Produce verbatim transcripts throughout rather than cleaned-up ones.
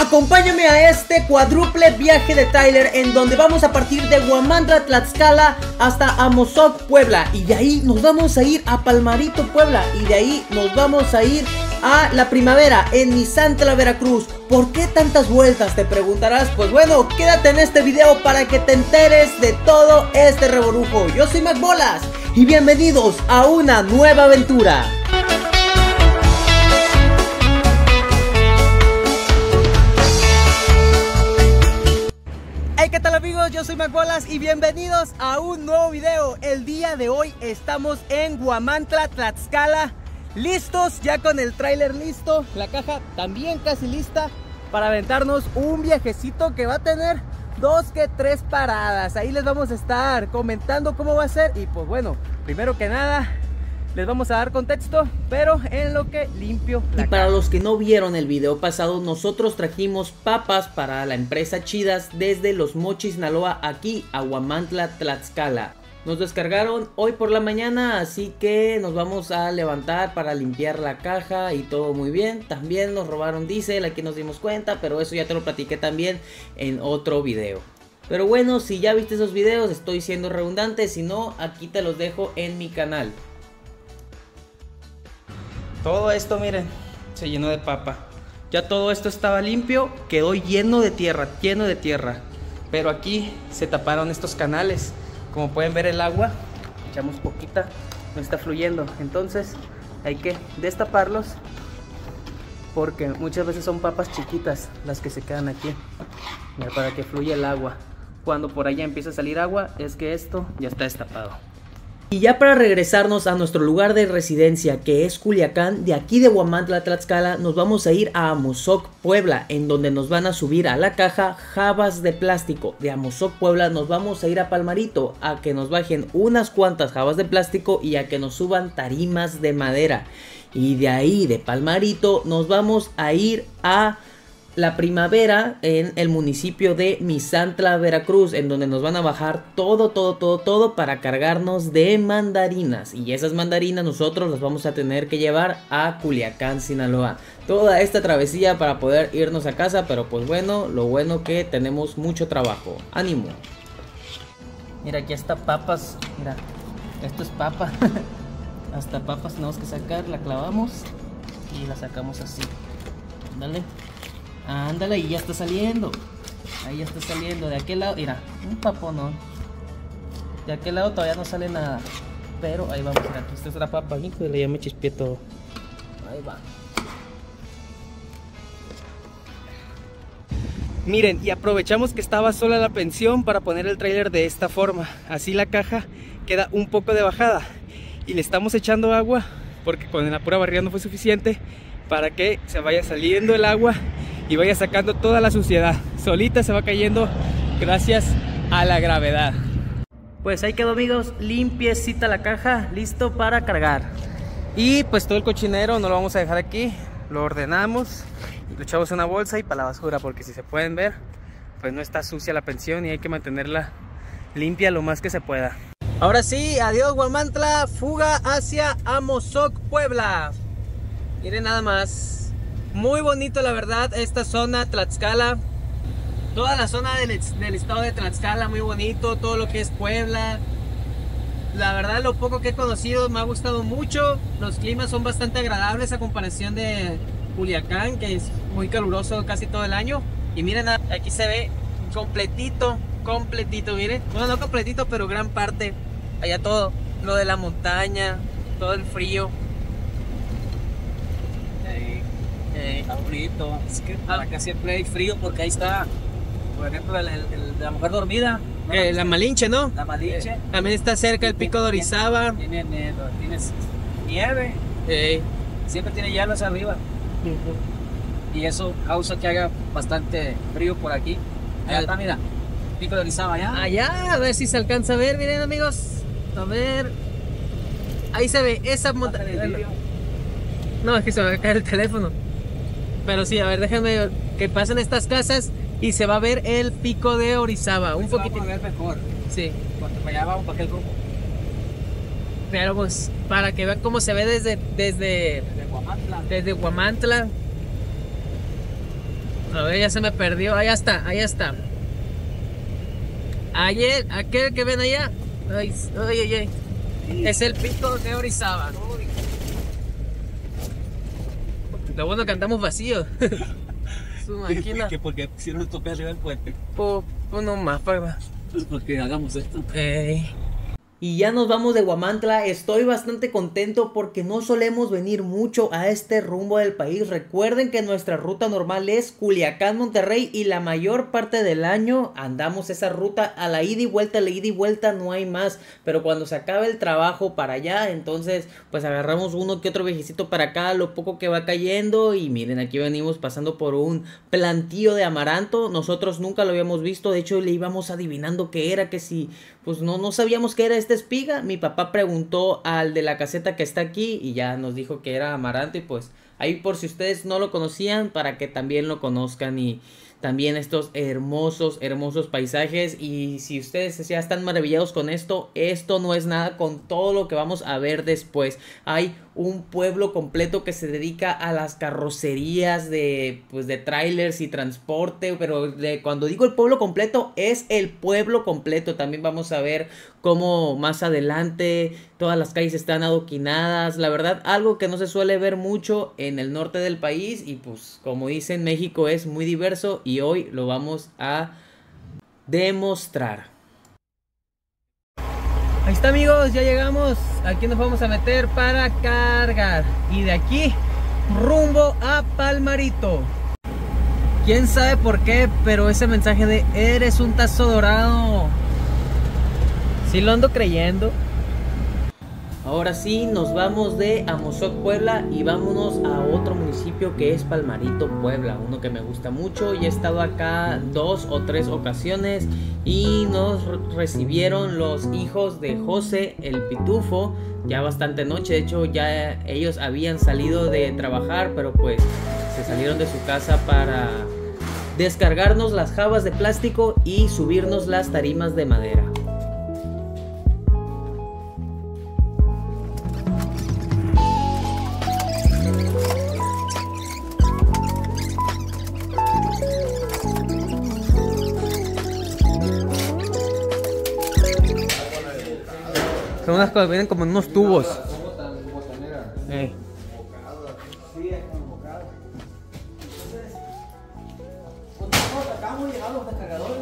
Acompáñame a este cuádruple viaje de tráiler en donde vamos a partir de Huamantla, Tlaxcala hasta Amozoc, Puebla. Y de ahí nos vamos a ir a Palmarito, Puebla. Y de ahí nos vamos a ir a La Primavera en Misantla, Veracruz. ¿Por qué tantas vueltas? Te preguntarás. Pues bueno, quédate en este video para que te enteres de todo este revolujo. Yo soy McBolas y bienvenidos a una nueva aventura. Hey, ¿qué tal amigos? Yo soy McBolas y bienvenidos a un nuevo video. El día de hoy estamos en Huamantla, Tlaxcala. Listos, ya con el tráiler listo, la caja también casi lista para aventarnos un viajecito que va a tener dos que tres paradas. Ahí les vamos a estar comentando cómo va a ser. Y pues bueno, primero que nada les vamos a dar contexto, pero en lo que limpio la Y para caja. Los que no vieron el video pasado, nosotros trajimos papas para la empresa Chidas desde Los Mochis, Sinaloa, aquí a Huamantla, Tlaxcala. Nos descargaron hoy por la mañana, así que nos vamos a levantar para limpiar la caja y todo muy bien. También nos robaron diésel, aquí nos dimos cuenta, pero eso ya te lo platiqué también en otro video. Pero bueno, si ya viste esos videos, estoy siendo redundante, si no, aquí te los dejo en mi canal. Todo esto, miren, se llenó de papa. Ya todo esto estaba limpio, quedó lleno de tierra, lleno de tierra. Pero aquí se taparon estos canales. Como pueden ver, el agua, echamos poquita, no está fluyendo. Entonces hay que destaparlos porque muchas veces son papas chiquitas las que se quedan aquí. Mira, para que fluya el agua. Cuando por allá empieza a salir agua es que esto ya está destapado. Y ya para regresarnos a nuestro lugar de residencia, que es Culiacán, de aquí de Huamantla, Tlaxcala, nos vamos a ir a Amozoc, Puebla, en donde nos van a subir a la caja jabas de plástico. De Amozoc, Puebla, nos vamos a ir a Palmarito, a que nos bajen unas cuantas jabas de plástico y a que nos suban tarimas de madera. Y de ahí, de Palmarito, nos vamos a ir a La Primavera en el municipio de Misantla, Veracruz, en donde nos van a bajar todo, todo, todo, todo para cargarnos de mandarinas. Y esas mandarinas nosotros las vamos a tener que llevar a Culiacán, Sinaloa. Toda esta travesía para poder irnos a casa, pero pues bueno, lo bueno que tenemos mucho trabajo. ¡Ánimo! Mira, aquí está papas, mira, esto es papa. Hasta papas tenemos que sacar, la clavamos y la sacamos así. Dale. Ándale, y ya está saliendo. Ahí ya está saliendo. De aquel lado, mira, un paponón. De aquel lado todavía no sale nada. Pero ahí vamos, mira, esta es la papa. Híjole, ya me chispié todo. Ahí va. Miren, y aprovechamos que estaba sola la pensión para poner el tráiler de esta forma. Así la caja queda un poco de bajada. Y le estamos echando agua porque con la pura barriga no fue suficiente para que se vaya saliendo el agua y vaya sacando toda la suciedad. Solita se va cayendo gracias a la gravedad. Pues ahí quedó amigos, limpiecita la caja, listo para cargar. Y pues todo el cochinero no lo vamos a dejar aquí, lo ordenamos, lo echamos en una bolsa y para la basura, porque si se pueden ver, pues no está sucia la pensión y hay que mantenerla limpia lo más que se pueda. Ahora sí, adiós Huamantla, fuga hacia Amozoc, Puebla. Miren nada más. Muy bonito la verdad esta zona, Tlaxcala. Toda la zona del, del estado de Tlaxcala, muy bonito. Todo lo que es Puebla. La verdad lo poco que he conocido me ha gustado mucho. Los climas son bastante agradables a comparación de Culiacán, que es muy caluroso casi todo el año. Y miren, aquí se ve completito, completito, miren. Bueno, no completito, pero gran parte. Allá todo, lo de la montaña, todo el frío. Está bonito, es que para acá siempre hay frío porque ahí está, por ejemplo, el, el, el, la mujer dormida. ¿No? Eh, la Malinche, ¿no? La Malinche. Eh, también está cerca el pico de Orizaba. Tiene, tiene, tiene nieve, eh. siempre tiene hielos arriba. Uh-huh. Y eso causa que haga bastante frío por aquí. Allá está, mira, pico de Orizaba allá. Allá, a ver si se alcanza a ver, miren amigos. A ver. Ahí se ve esa montaña. No, es que se me va a caer el teléfono. Pero sí, a ver, déjenme que pasen estas casas y se va a ver el pico de Orizaba. Un poquitito. Vamos a ver mejor. Sí. Cuando para allá vamos para aquel rumbo. Pero pues, para que vean cómo se ve desde... Desde, desde Huamantla. Desde Huamantla. A ver, ya se me perdió. Ahí está, ahí está. Ayer, aquel que ven allá. Ay, ay, ay, ay. Es el pico de Orizaba. Lo bueno que andamos vacíos. Su máquina. ¿Por qué pusieron el tope arriba del puente? Pues pues no más, para Porque hagamos esto. Ey. Y ya nos vamos de Huamantla. Estoy bastante contento porque no solemos venir mucho a este rumbo del país. Recuerden que nuestra ruta normal es Culiacán, Monterrey, y la mayor parte del año andamos esa ruta a la ida y vuelta, a la ida y vuelta, no hay más. Pero cuando se acabe el trabajo para allá, entonces pues agarramos uno que otro viajecito para acá, lo poco que va cayendo. Y miren, aquí venimos pasando por un plantío de amaranto. Nosotros nunca lo habíamos visto, de hecho le íbamos adivinando qué era, que si pues no, no sabíamos qué era esta espiga. Mi papá preguntó al de la caseta que está aquí y ya nos dijo que era amaranto, y pues ahí por si ustedes no lo conocían, para que también lo conozcan, y también estos hermosos, hermosos paisajes. Y si ustedes ya están maravillados con esto, esto no es nada con todo lo que vamos a ver después. Hay un pueblo completo que se dedica a las carrocerías de, pues, de trailers y transporte, pero de, cuando digo el pueblo completo, es el pueblo completo. También vamos a ver cómo más adelante todas las calles están adoquinadas. La verdad, algo que no se suele ver mucho en el norte del país, y pues como dicen, México es muy diverso y hoy lo vamos a demostrar. Ahí está, amigos, ya llegamos. Aquí nos vamos a meter para cargar. Y de aquí, rumbo a Palmarito. Quién sabe por qué, pero ese mensaje de eres un tazo dorado, sí lo ando creyendo. Ahora sí, nos vamos de Amozoc, Puebla, y vámonos a otro municipio que es Palmarito, Puebla. Uno que me gusta mucho y he estado acá dos o tres ocasiones. Y nos recibieron los hijos de José el Pitufo, ya bastante noche. De hecho ya ellos habían salido de trabajar, pero pues se salieron de su casa para descargarnos las jabas de plástico y subirnos las tarimas de madera. Son unas cosas que vienen como en unos tubos. Eh. Acabamos de llegar los descargadores.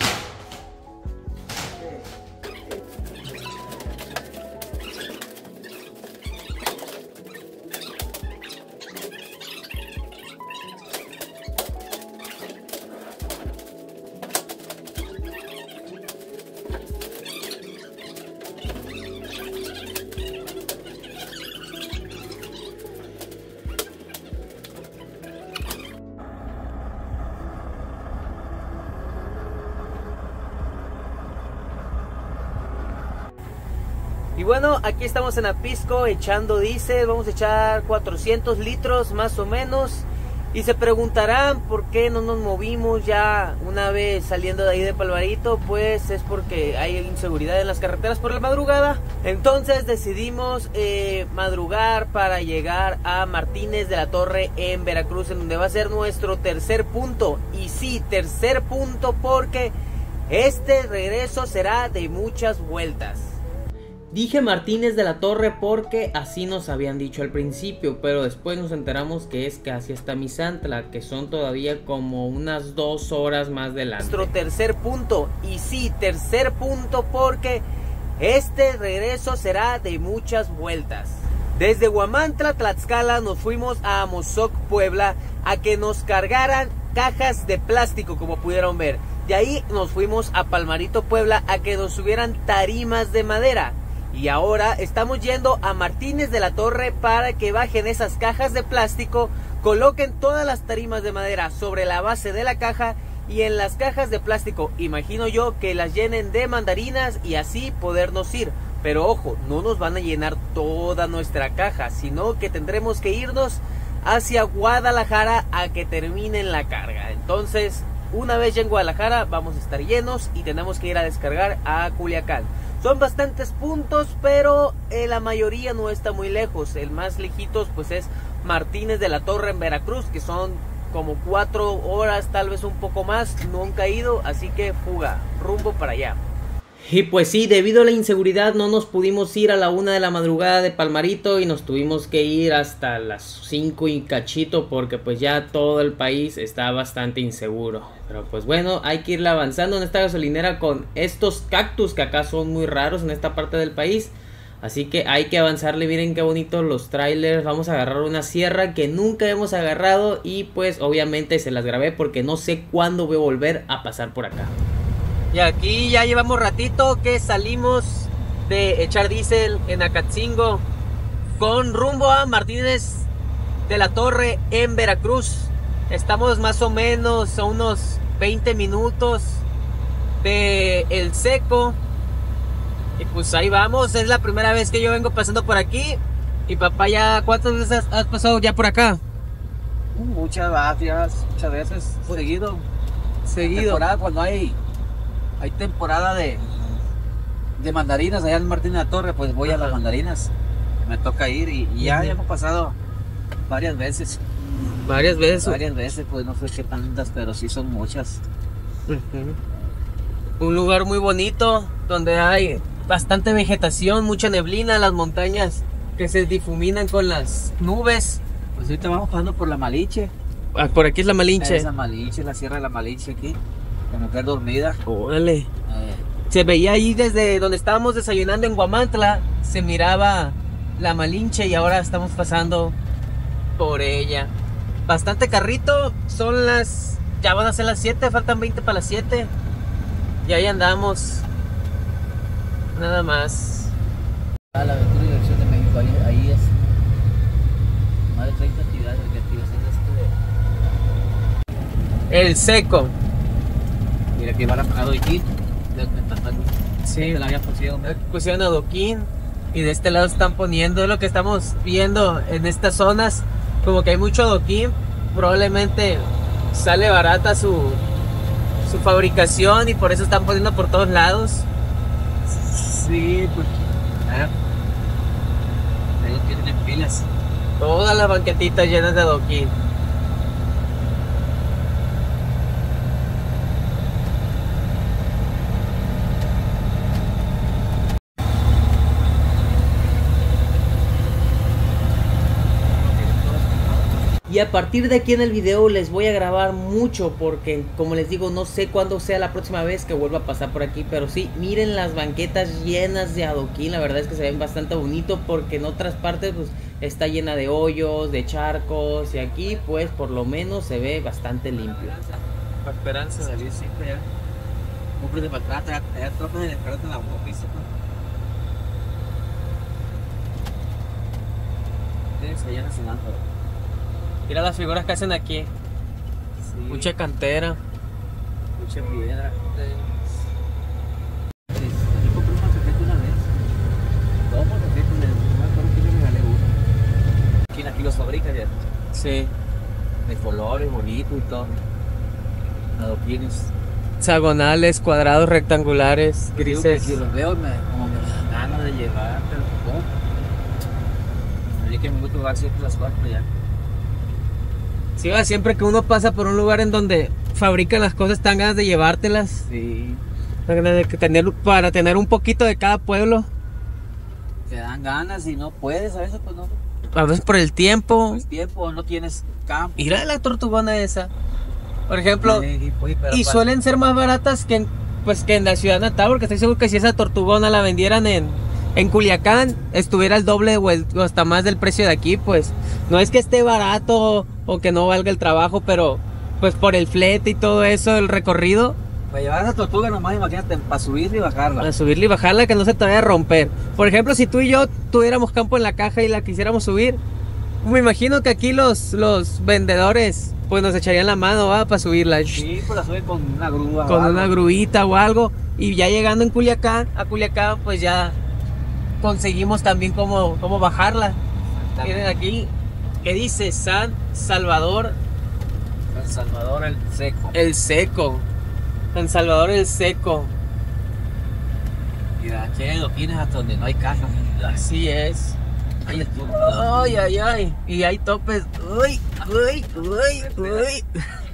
Y bueno, aquí estamos en Apisco echando diésel. Vamos a echar cuatrocientos litros más o menos. Y se preguntarán por qué no nos movimos ya una vez saliendo de ahí de Palmarito. Pues es porque hay inseguridad en las carreteras por la madrugada. Entonces decidimos eh, madrugar para llegar a Martínez de la Torre en Veracruz, en donde va a ser nuestro tercer punto. Y sí, tercer punto, porque este regreso será de muchas vueltas. Dije Martínez de la Torre porque así nos habían dicho al principio, pero después nos enteramos que es casi hasta Misantla, que son todavía como unas dos horas más delante. Nuestro tercer punto, y sí, tercer punto, porque este regreso será de muchas vueltas. Desde Huamantla, Tlaxcala, nos fuimos a Amozoc, Puebla, a que nos cargaran cajas de plástico, como pudieron ver. De ahí nos fuimos a Palmarito, Puebla, a que nos subieran tarimas de madera. Y ahora estamos yendo a Martínez de la Torre para que bajen esas cajas de plástico, coloquen todas las tarimas de madera sobre la base de la caja, y en las cajas de plástico, imagino yo, que las llenen de mandarinas y así podernos ir. Pero ojo, no nos van a llenar toda nuestra caja, sino que tendremos que irnos hacia Guadalajara a que terminen la carga. Entonces, una vez ya en Guadalajara vamos a estar llenos y tenemos que ir a descargar a Culiacán. Son bastantes puntos, pero eh, la mayoría no está muy lejos. El más lejitos pues es Martínez de la Torre en Veracruz, que son como cuatro horas, tal vez un poco más, no han caído, así que fuga, rumbo para allá. Y pues sí, debido a la inseguridad no nos pudimos ir a la una de la madrugada de Palmarito y nos tuvimos que ir hasta las cinco y cachito porque pues ya todo el país está bastante inseguro. Pero pues bueno, hay que irle avanzando en esta gasolinera con estos cactus que acá son muy raros en esta parte del país. Así que hay que avanzarle, miren qué bonitos los trailers. Vamos a agarrar una sierra que nunca hemos agarrado y pues obviamente se las grabé porque no sé cuándo voy a volver a pasar por acá. Y aquí ya llevamos ratito que salimos de echar diésel en Acatzingo con rumbo a Martínez de la Torre en Veracruz. Estamos más o menos a unos veinte minutos de El Seco. Y pues ahí vamos, es la primera vez que yo vengo pasando por aquí. Y papá, ya ¿cuántas veces has pasado ya por acá? Muchas veces, muchas veces, seguido. Seguido. Temporada, cuando hay, hay temporada de, de mandarinas allá en Martín de la Torre, pues voy a las mandarinas. Me toca ir y, y ya, ya hemos pasado varias veces. Varias veces. Varias veces, pues no sé qué tantas, pero sí son muchas. Uh-huh. Un lugar muy bonito donde hay bastante vegetación, mucha neblina, las montañas que se difuminan con las nubes. Pues ahorita vamos pasando por la Malinche. Ah, por aquí es la Malinche. Esa Malinche, la sierra de la Malinche aquí. La mujer dormida. Órale. Eh, Se veía ahí desde donde estábamos desayunando en Guamantla, se miraba la Malinche y ahora estamos pasando por ella. Bastante carrito, son las, ya van a ser las siete, faltan veinte para las siete. Y ahí andamos. Nada más. A la Aventura y Diversión de México, ahí, ahí es. Más de treinta actividades recreativas. Es este de... El Seco. Mira que van a pagar hoy aquí. Sí, la había pusido. Pusieron adoquín y de este lado están poniendo, es lo que estamos viendo en estas zonas, como que hay mucho adoquín, probablemente sale barata su, su fabricación y por eso están poniendo por todos lados. Sí, pues. Ah, ellos tienen pilas. Todas las banquetitas llenas de adoquín. Y a partir de aquí en el video les voy a grabar mucho porque, como les digo, no sé cuándo sea la próxima vez que vuelva a pasar por aquí. Pero sí, miren las banquetas llenas de adoquín. La verdad es que se ven bastante bonito porque en otras partes pues está llena de hoyos, de charcos. Y aquí pues por lo menos se ve bastante limpio. La esperanza de salir siempre ya. Cumple de maltrata, ya tropas de descarga en la autopista. Tienes allá en el semáforo. Mira las figuras que hacen aquí. Sí. Mucha cantera. Mucha piedra. Sí. Yo compré una tarjeta una vez. Dos tarjetas, no me acuerdo que le regalé uno. ¿Quién aquí los fabrica ya? Sí. De colores bonitos y todo. Adoquines. Hexagonales, cuadrados, rectangulares, grises. Si los veo, me, como me dan ganas de llevar, pero ¿cómo? Así que me gusta jugar siempre las cosas ya. Sí, va, siempre que uno pasa por un lugar en donde fabrican las cosas, te dan ganas de llevártelas. Sí. Te dan ganas de tener, para tener un poquito de cada pueblo. Te dan ganas y no puedes, a veces pues no. A veces por el tiempo. Por el tiempo, no tienes campo. Mira la tortugona esa. Por ejemplo. Sí, pues, pero Y para- suelen ser más baratas que en, pues, que en la ciudad natal, porque estoy seguro que si esa tortugona la vendieran en, en Culiacán, estuviera el doble o, el- o hasta más del precio de aquí, pues. No es que esté barato o que no valga el trabajo, pero pues por el flete y todo eso, el recorrido, Para llevar esa tortuga nomás, imagínate, para subirla y bajarla. para subirla y bajarla, que no se te vaya a romper. Por ejemplo, si tú y yo tuviéramos campo en la caja y la quisiéramos subir, me imagino que aquí los, los vendedores pues nos echarían la mano, ¿va? Para subirla. Sí, pues la suben con una grúa. Con o una algo. gruita o algo, y ya llegando en Culiacán, a Culiacán, pues ya conseguimos también cómo, cómo bajarla. Miren aquí, ¿qué dice? San Salvador San Salvador el Seco. el Seco. San Salvador el Seco. Y aquí hay adoquines hasta donde no hay caja. Así es. Ahí es todo. Ay, ay, ay. Y hay topes. Uy, uy, uy, uy.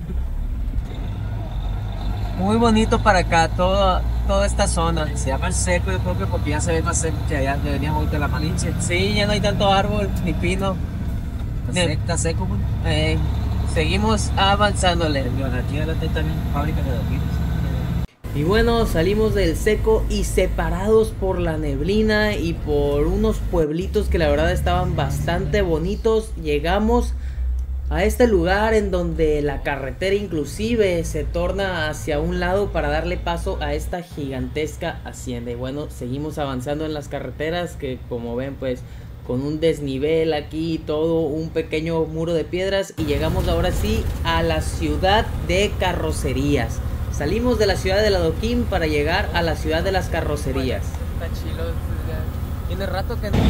Muy bonito para acá, toda, toda esta zona. Se llama el seco, yo creo que porque ya se ve más seco que allá donde veníamos ahorita de la Malinche. Sí, ya no hay tanto árbol ni pino. Está seco, está seco, güey. Eh, seguimos avanzándole. Aquí adelante hay también fábrica de adoquines. Y bueno, salimos del seco y separados por la neblina y por unos pueblitos que la verdad estaban bastante bonitos, llegamos a este lugar en donde la carretera inclusive se torna hacia un lado para darle paso a esta gigantesca hacienda. Y bueno, seguimos avanzando en las carreteras que, como ven, pues con un desnivel aquí, todo un pequeño muro de piedras, y llegamos ahora sí a la ciudad de carrocerías. Salimos de la ciudad del adoquín para llegar a la ciudad de las carrocerías. Está chilo, tiene rato que no.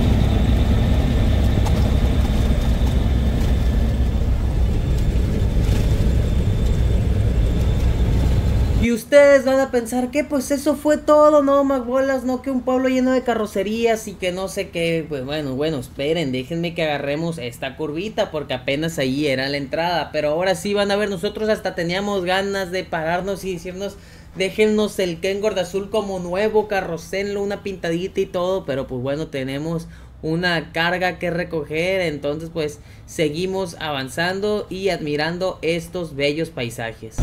Y ustedes van a pensar que pues eso fue todo, no, magbolas, no, que un pueblo lleno de carrocerías y que no sé qué. Pues bueno, bueno, esperen, déjenme que agarremos esta curvita porque apenas ahí era la entrada. Pero ahora sí van a ver, nosotros hasta teníamos ganas de pararnos y decirnos, déjennos el Ken Gordo Azul como nuevo, carrocenlo, una pintadita y todo. Pero pues bueno, tenemos una carga que recoger, entonces pues seguimos avanzando y admirando estos bellos paisajes.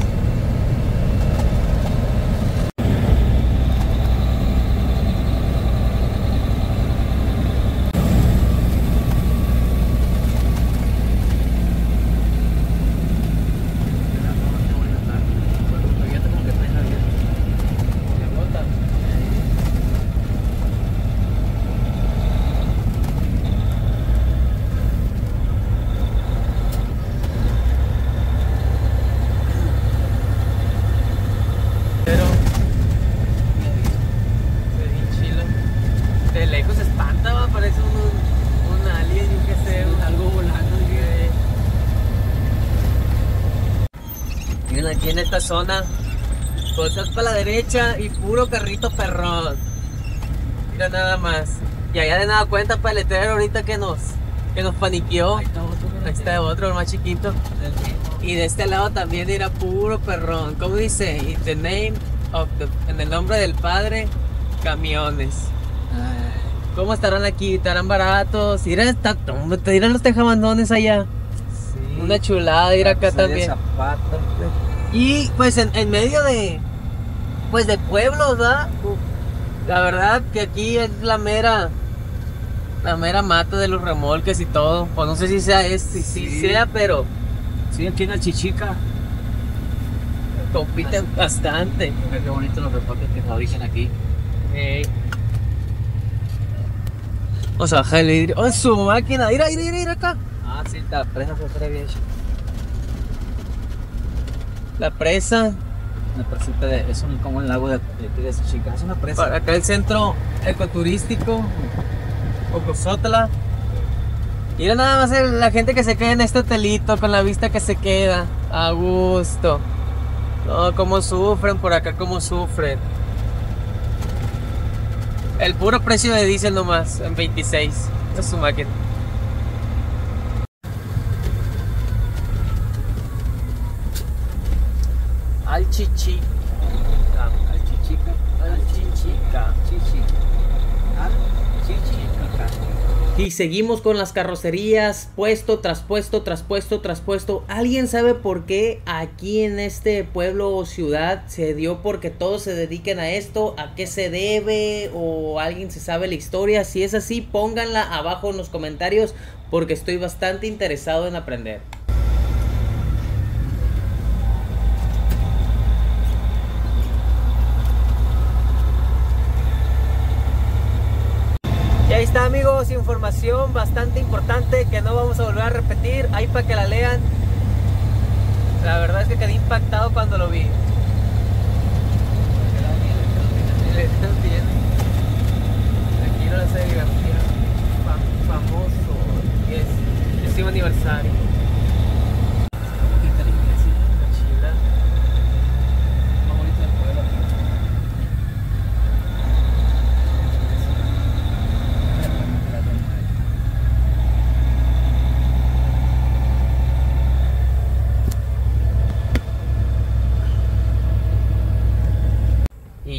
Aquí en esta zona, cosas para la derecha y puro carrito perrón. Mira nada más. Y allá de nada cuenta para el letrero ahorita que nos, que nos paniqueó. Ahí está otro, Ahí está otro, el más chiquito. Y de este lado también era puro perrón. ¿Cómo dice? In the name of the, en el nombre del Padre, camiones. ¿Cómo estarán aquí? ¿Estarán baratos? Mira, está, mira los tejabandones allá. Sí. Una chulada ir acá también. Zapatos. Y pues en, en medio de pues de pueblos, ¿verdad? La verdad que aquí es la mera la mera mata de los remolques y todo. Pues no sé si sea este, si sí. sea, pero sí, aquí en el Chichica compiten Así. bastante. Mira qué bonito los remolques que fabrican aquí. Hey. Vamos a bajar el vidrio. ¡Oh, su máquina! ¡Mira, mira, mira, mira acá! Ah, sí, la presa se ve bien. La presa. Una presita de, es un, como un lago de, de, de Chichica, es una presa. Para acá el centro ecoturístico, Ocosotla. Mira nada más la gente que se queda en este hotelito con la vista que se queda. A gusto. No, cómo sufren por acá, cómo sufren. El puro precio de diésel nomás, en veintiséis. Esta es su máquina. Al Chichica, al Chichica, al Chichica, Chichica, al Chichica. Y seguimos con las carrocerías, puesto tras puesto, tras puesto, tras puesto. ¿Alguien sabe por qué aquí en este pueblo o ciudad se dio porque todos se dediquen a esto? ¿A qué se debe? ¿O alguien se sabe la historia? Si es así, pónganla abajo en los comentarios porque estoy bastante interesado en aprender. Y ahí está, amigos, información bastante importante que no vamos a volver a repetir, ahí para que la lean. La verdad es que quedé impactado cuando lo vi. Aquí no la serigrafía, famoso, es décimo aniversario.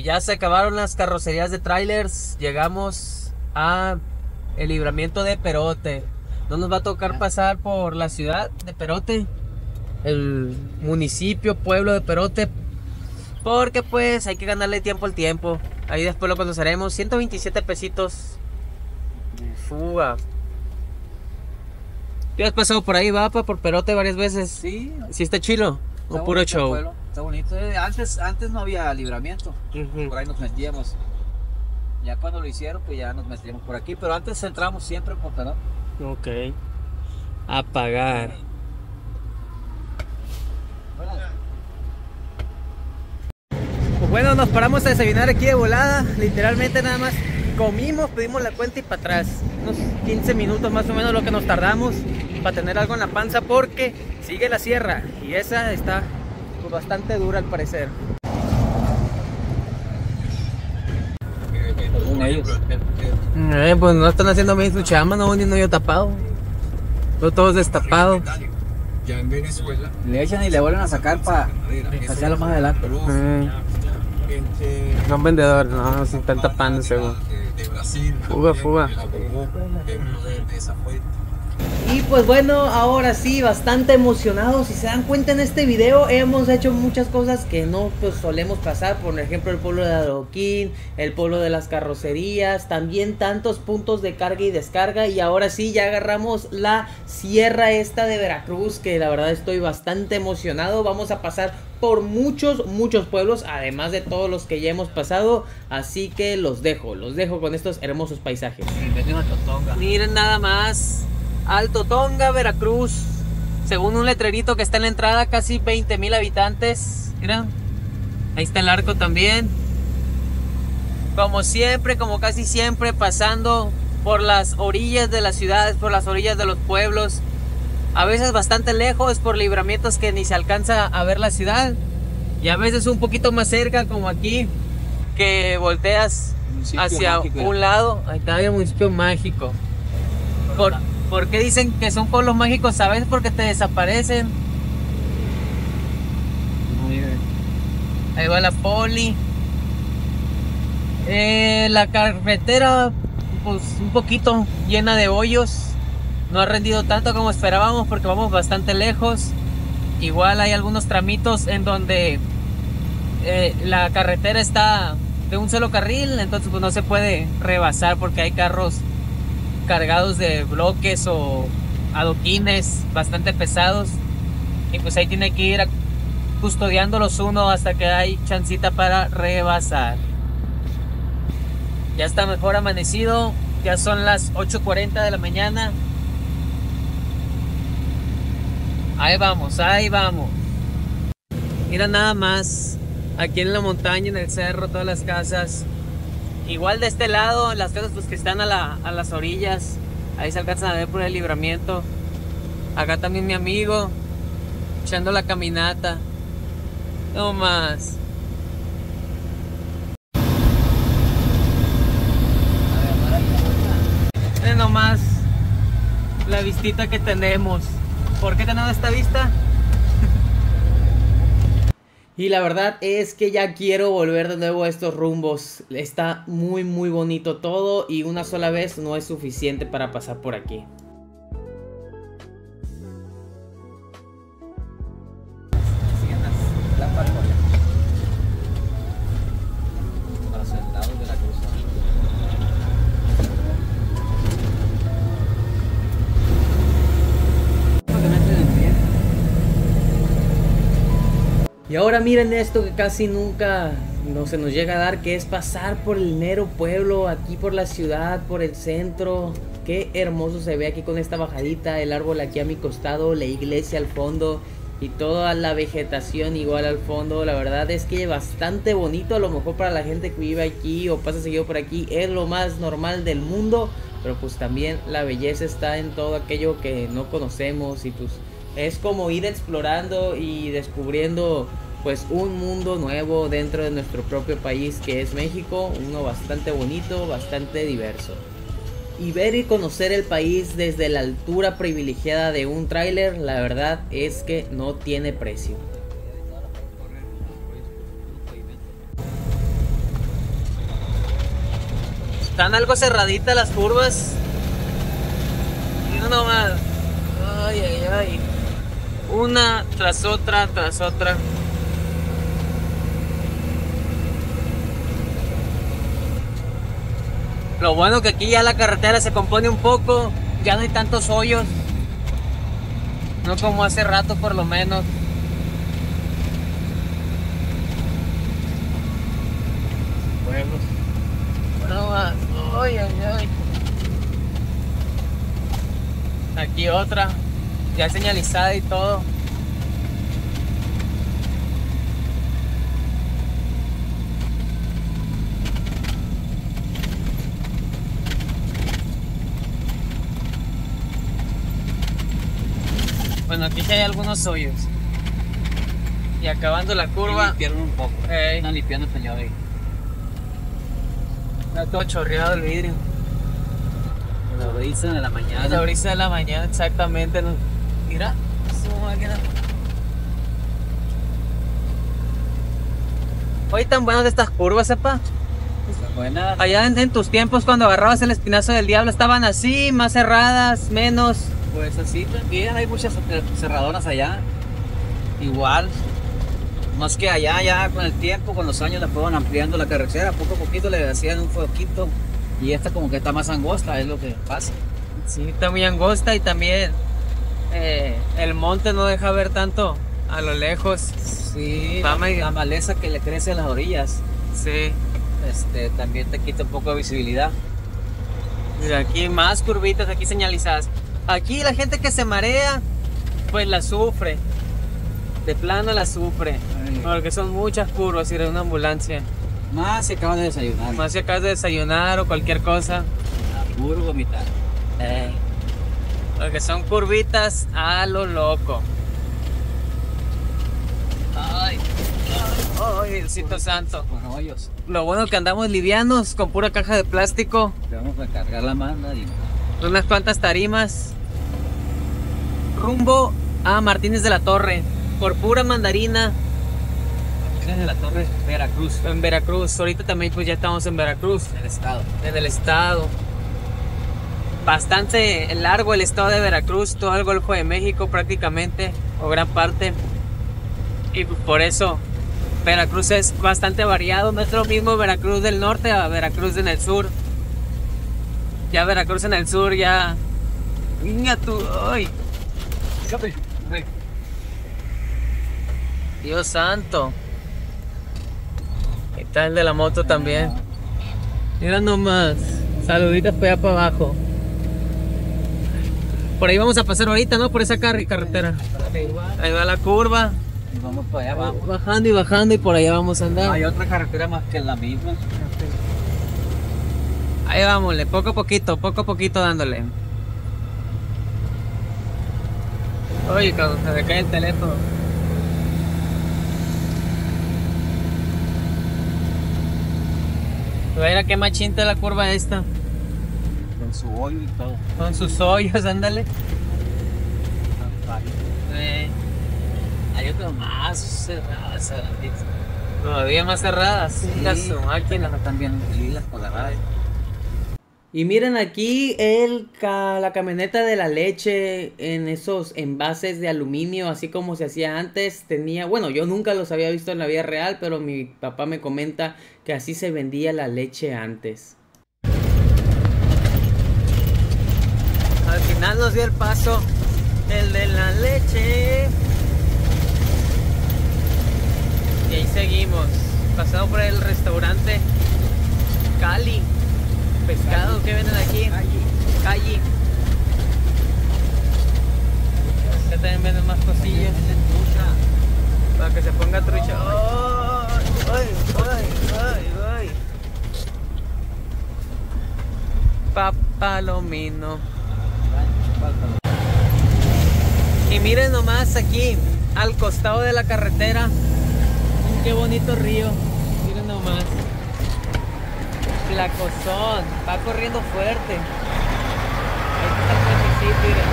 ya se acabaron las carrocerías de trailers. Llegamos a el libramiento de Perote. No nos va a tocar pasar por la ciudad de Perote, el municipio, pueblo de Perote, porque pues hay que ganarle tiempo al tiempo. Ahí después lo conoceremos. ciento veintisiete pesitos. Fuga. ¿Tú has pasado por ahí, va, por Perote varias veces? Sí. ¿Sí está chilo? ¿O Está puro bonito el show? pueblo, está bonito. Eh, Antes, antes no había libramiento. Ujú. Por ahí nos metíamos. Ya cuando lo hicieron, pues ya nos metíamos por aquí. Pero antes entramos siempre por Perote. Ok. A pagar. Pues bueno, nos paramos a desayunar aquí de volada. Literalmente nada más comimos, pedimos la cuenta y para atrás. Unos quince minutos más o menos lo que nos tardamos para tener algo en la panza, porque sigue la sierra y esa está pues bastante dura al parecer. Eh, pues no están haciendo bien su chamba, no ni no yo tapado. No todos destapados. Ya en Venezuela, Le echan y le vuelven a sacar para hacerlo más adelante. Eh, son vendedores, no, si están tapando seguro. de Brasil, Fuga, fuga. de la Congo, de, de esa fuente. Y pues bueno, ahora sí, bastante emocionados. Si se dan cuenta en este video, hemos hecho muchas cosas que no pues, solemos pasar. Por ejemplo, el pueblo de Adoquín, el pueblo de las carrocerías, también tantos puntos de carga y descarga. Y ahora sí, ya agarramos la sierra esta de Veracruz, que la verdad estoy bastante emocionado. Vamos a pasar por muchos, muchos pueblos, además de todos los que ya hemos pasado. Así que los dejo, los dejo con estos hermosos paisajes. Miren nada más. Alto Tonga, Veracruz. Según un letrerito que está en la entrada, casi veinte mil habitantes. Mira, ahí está el arco también. Como siempre, como casi siempre, pasando por las orillas de las ciudades, por las orillas de los pueblos. A veces bastante lejos por libramientos que ni se alcanza a ver la ciudad. Y a veces un poquito más cerca, como aquí, que volteas hacia mágico, un lado. Ahí está el municipio mágico. Por, ¿Por qué dicen que son pueblos mágicos? ¿Sabes? Porque te desaparecen. Ahí va la poli. Eh, la carretera, pues un poquito llena de hoyos. No ha rendido tanto como esperábamos porque vamos bastante lejos. Igual hay algunos tramitos en donde eh, la carretera está de un solo carril, entonces pues no se puede rebasar porque hay carros cargados de bloques o adoquines bastante pesados, y pues ahí tiene que ir custodiándolos uno hasta que hay chancita para rebasar. Ya está mejor amanecido, ya son las ocho cuarenta de la mañana. Ahí vamos, ahí vamos. Mira nada más, aquí en la montaña, en el cerro, todas las casas. Igual de este lado, las casas pues que están a, la, a las orillas. Ahí se alcanzan a ver por el libramiento. Acá también mi amigo, echando la caminata. No más. Miren nomás la vistita que tenemos. ¿Por qué tenemos esta vista? Y la verdad es que ya quiero volver de nuevo a estos rumbos. Está muy muy bonito todo y una sola vez no es suficiente para pasar por aquí. Y ahora miren esto que casi nunca no se nos llega a dar, que es pasar por el mero pueblo, aquí por la ciudad, por el centro. Qué hermoso se ve aquí con esta bajadita, el árbol aquí a mi costado, la iglesia al fondo y toda la vegetación igual al fondo. La verdad es que bastante bonito, a lo mejor para la gente que vive aquí o pasa seguido por aquí es lo más normal del mundo, pero pues también la belleza está en todo aquello que no conocemos y pues es como ir explorando y descubriendo pues un mundo nuevo dentro de nuestro propio país que es México, uno bastante bonito, bastante diverso. Y ver y conocer el país desde la altura privilegiada de un tráiler, la verdad es que no tiene precio. Están algo cerraditas las curvas. Mira nomás. Ay, ay, ay. Una tras otra, tras otra. Lo bueno que aquí ya la carretera se compone un poco. Ya no hay tantos hoyos. No como hace rato por lo menos. Huevos. No más. Ay, ay, ay. Aquí otra. Ya señalizada y todo. Bueno, aquí ya hay algunos hoyos. Y acabando la curva. Limpiaron un poco. Ey. Están limpiando el señor ahí. Está todo chorreado el vidrio. La brisa de la mañana. La brisa de la mañana, exactamente. No. Mira, su máquina. Hoy tan buenas estas curvas, sepa. Buena. Allá en, en tus tiempos, cuando agarrabas el espinazo del diablo, estaban así, más cerradas, menos. Pues así también hay muchas cerradoras allá. Igual. Más que allá, ya con el tiempo, con los años la fueron ampliando la carretera. Poco a poquito le hacían un foquito. Y esta como que está más angosta, es lo que pasa. Sí, está muy angosta y también eh, el monte no deja ver tanto a lo lejos. Sí, Está la, medio- la maleza que le crece a las orillas, Sí. este, también te quita un poco de visibilidad. Mira, aquí más curvitas, aquí señalizadas. Aquí la gente que se marea, pues la sufre. De plano la sufre. Ay. Porque son muchas curvas ir en una ambulancia. Más si acabas de desayunar. Más si acabas de desayunar o cualquier cosa. A puro vomitar. Porque son curvitas a lo loco. Ay, ay, Diosito santo. Con hoyos. Lo bueno que andamos livianos con pura caja de plástico, Te vamos a cargar la mano y unas cuantas tarimas. Rumbo a Martínez de la Torre, por pura mandarina de la Torre Veracruz, en Veracruz. Ahorita también pues ya estamos en Veracruz, el estado. en el estado. Bastante largo el estado de Veracruz, todo el Golfo de México prácticamente, o gran parte. Y por eso Veracruz es bastante variado, no es lo mismo Veracruz del norte a Veracruz en el sur. Ya Veracruz en el sur ya... Venga tú, ay, Dios santo. Ahí está el de la moto también. Mira nomás, saluditas para allá para abajo. Por ahí vamos a pasar ahorita, ¿no? Por esa car- carretera. Ahí va la curva. Y vamos para allá, vamos. Bajando y bajando y por allá vamos a andar. Hay otra carretera más que la misma. Ahí vámonos, poco a poquito, poco a poquito dándole. Oye, cuando se me cae el teléfono. Mira qué machinta la curva esta. Con su hoyo y todo. Con sus hoyos, ándale. Eh, Hay otras más cerradas, cerraditas. todavía más cerradas. Chinga su máquina. También lilas por la radio. Y miren aquí el ca- la camioneta de la leche en esos envases de aluminio, así como se hacía antes. Tenía, bueno, yo nunca los había visto en la vida real, pero mi papá me comenta que así se vendía la leche antes. Al final nos dio el paso el de la leche. Y ahí seguimos, pasando por el restaurante Cali. Pescado que venden aquí. Calle. Acá también venden más cosillas. Para que se ponga trucha. ¡Ay, ay, ay, ay! Papalomino. Y miren nomás aquí, al costado de la carretera. Qué bonito río. Miren nomás. Flacozón, va corriendo fuerte. Ahí está el puentecito, miren.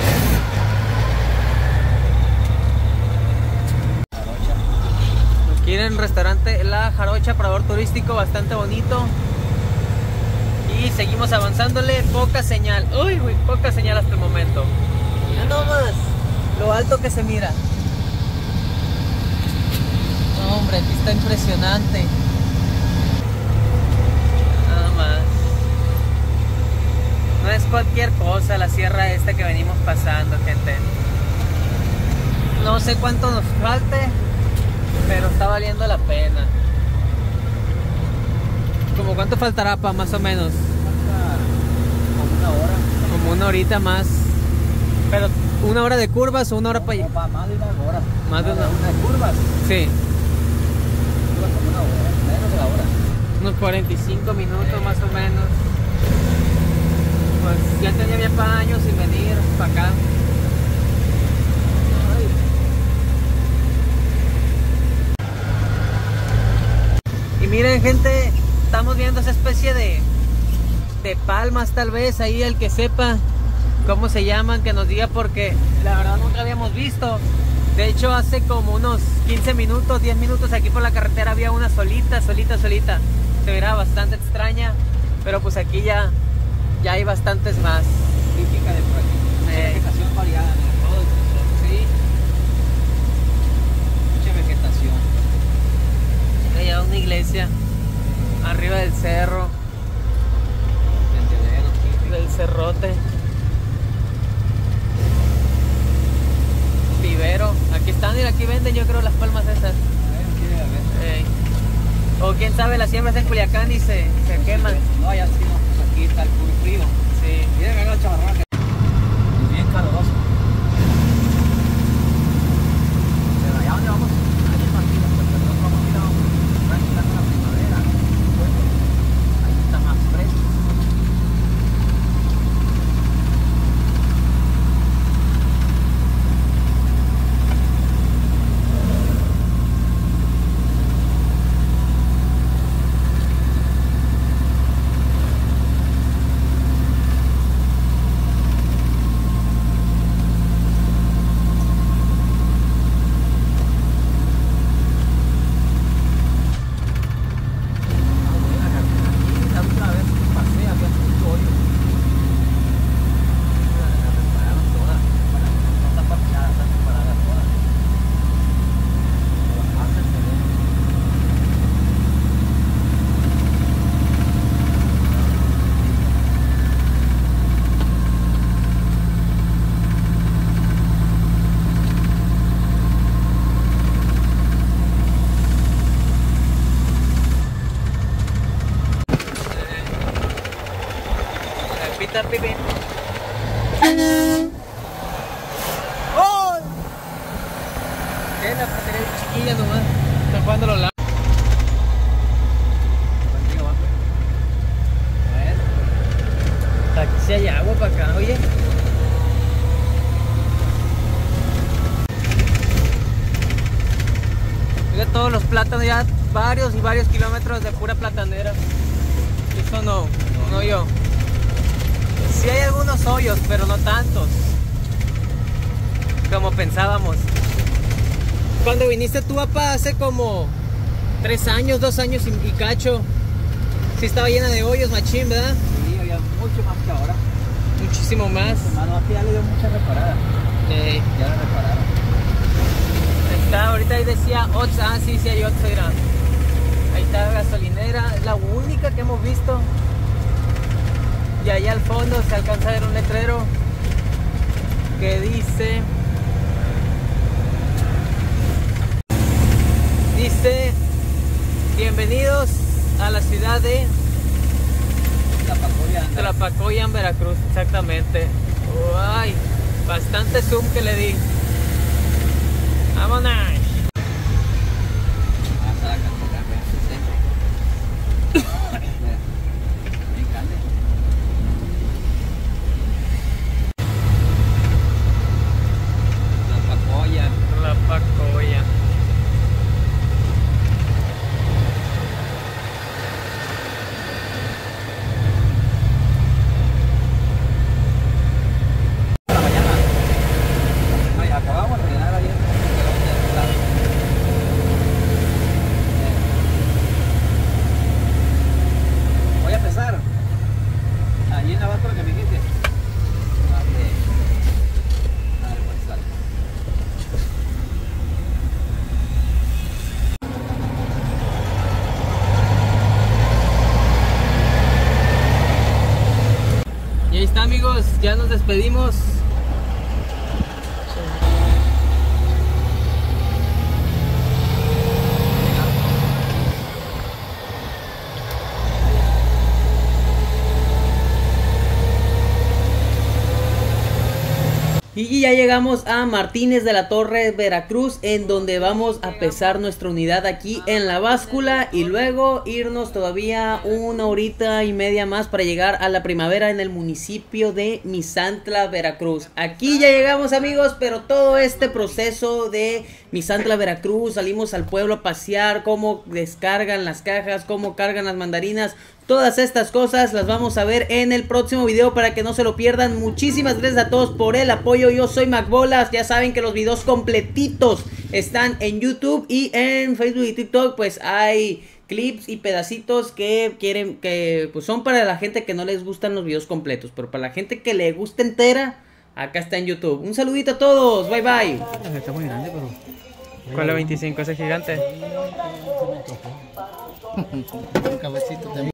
Justo. Aquí Miren, restaurante La Jarocha, parador turístico bastante bonito. Y seguimos avanzándole, poca señal. Uy, uy, poca señal hasta el momento. Mira nomás lo alto que se mira. No, hombre, aquí está impresionante. Nada más. No es cualquier cosa la sierra esta que venimos pasando, gente. No sé cuánto nos falte, pero está valiendo la pena. ¿Cómo cuánto faltará, pa, más o menos? Como una hora. Como una horita más. Pero, ¿una hora de curvas o una hora para allá? Pa, más de una hora. Más de una hora. Una curvas. Sí. Curvas como una hora. Menos de la hora. Unos cuarenta y cinco minutos más o menos. Pues ya tenía ya para años sin venir para acá. Y miren, gente, estamos viendo esa especie de, de palmas, tal vez, ahí el que sepa cómo se llaman, que nos diga, porque la verdad nunca habíamos visto. De hecho, hace como unos quince minutos, diez minutos aquí por la carretera había una solita, solita, solita. Se verá bastante extraña, pero pues aquí ya, ya hay bastantes más. Típica de por aquí. Eh. Vegetación variada, mira, todo el Sí. mucha vegetación. Allá una iglesia, arriba del cerro, Tendedero, típico. del cerrote. Vivero, aquí están, mira, aquí venden yo creo las palmas esas. Ey. O quién sabe, las siembras en Culiacán y se, se queman. No, ya sí, no, pues aquí está el puro frío. Sí. Miren, venga la chamarrona que es bien caluroso. Pero allá donde vamos, hay un partido, porque nosotros vamos a ir a practicar con la primavera. Ahí está más fresco. Pita, pipi. ¡Oh! ¿Qué? La portería chiquilla nomás. Están jugando los lados. Aquí sí hay agua para acá, oye. Mira todos los plátanos, ya varios y varios kilómetros de pura platanera. Eso no, no yo. Sí hay algunos hoyos, pero no tantos como pensábamos. Cuando viniste tú, papá, hace como tres años, dos años y, y cacho, sí estaba llena de hoyos, machín, ¿verdad? Sí, había mucho más que ahora. Muchísimo más. Hermano, aquí ya le dio mucha reparada. Eh, Ya la repararon. está, ahorita ahí decía Ots, ah, sí, sí hay Ots, mira. Ahí está la gasolinera, es la única que hemos visto. Y allá al fondo se alcanza a ver un letrero que dice dice bienvenidos a la ciudad de Tlapacoya, anda. Tlapacoya, Veracruz, exactamente. Uy, bastante zoom que le di. Vámonos. Hasta la carretera, ve, sí. Mira, bien grande. Tlapacoya. Tlapacoya. La mañana. Ay, acabamos de llenar ayer. ya llegamos a Martínez de la Torre, Veracruz, en donde vamos a pesar nuestra unidad aquí en la báscula y luego irnos todavía una horita y media más para llegar a la Primavera en el municipio de Misantla, Veracruz. Aquí ya llegamos, amigos, pero todo este proceso de Misantla, Veracruz, salimos al pueblo a pasear, cómo descargan las cajas, cómo cargan las mandarinas, todas estas cosas las vamos a ver en el próximo video para que no se lo pierdan. Muchísimas gracias a todos por el apoyo. Yo soy MacBolas. Ya saben que los videos completitos están en YouTube y en Facebook y TikTok. Pues hay clips y pedacitos que quieren, que pues son para la gente que no les gustan los videos completos, pero para la gente que le gusta entera, acá está en YouTube. Un saludito a todos. Bye bye. Está muy grande, pero... ¿Cuál es veinticinco? ¿Ese gigante? Cabecito también.